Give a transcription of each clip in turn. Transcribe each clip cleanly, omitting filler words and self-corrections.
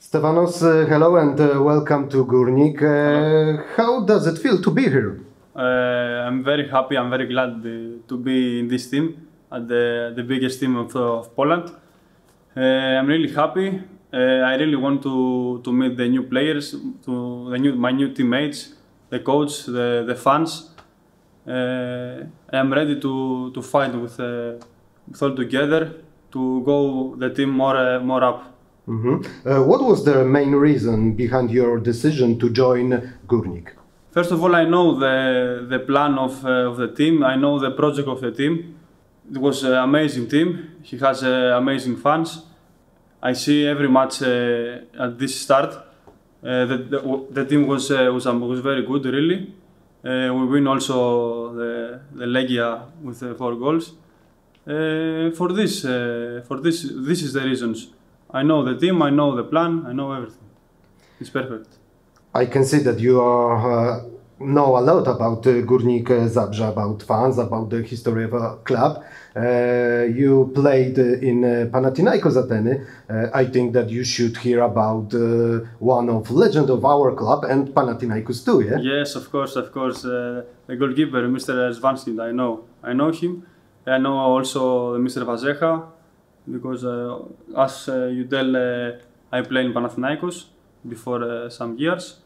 Stefanos, hello and welcome to Górnik. How does it feel to be here? I'm very happy, I'm very glad to be in this team, at the biggest team of Poland. I'm really happy. I really want to meet the new players, my new teammates, the coach, the fans. I'm ready to fight with all together to go the team more up. What was the main reason behind your decision to join Górnik? First of all, I know the plan of the team. I know the project of the team. It was an amazing team. He has amazing fans. I see every match at this start. The team was very good, really. We win also the Legia with 4 goals. This is the reasons. I know the team, I know the plan, I know everything. It's perfect. I can see that you know a lot about Górnik Zabrze, about fans, about the history of a club. You played in Panathinaikos Athens. I think that you should hear about one of legend of our club and Panathinaikos too, yeah? Yes, of course. The goalkeeper, Mr. Zvanski, I know him. I know also Mr. Vazecha, because as you tell, I played in Panathinaikos before some years.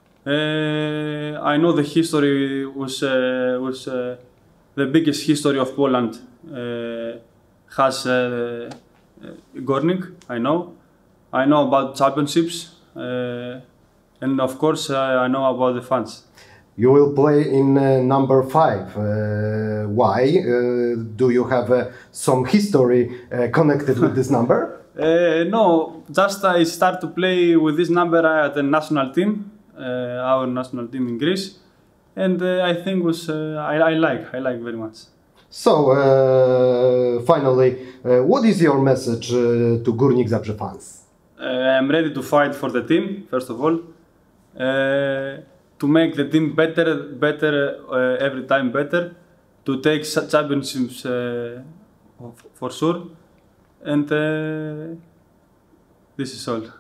I know the history was the biggest history of Poland has Górnik. I know about championships, and of course I know about the fans. You will play in number 5. Why? Do you have some history connected with this number? No, just I start to play with this number at the national team, our national team in Greece, and I think I like very much. So, finally, what is your message to Górnik Zabrze fans? I'm ready to fight for the team, first of all. To make the team better every time better, to take championships for sure, and this is all.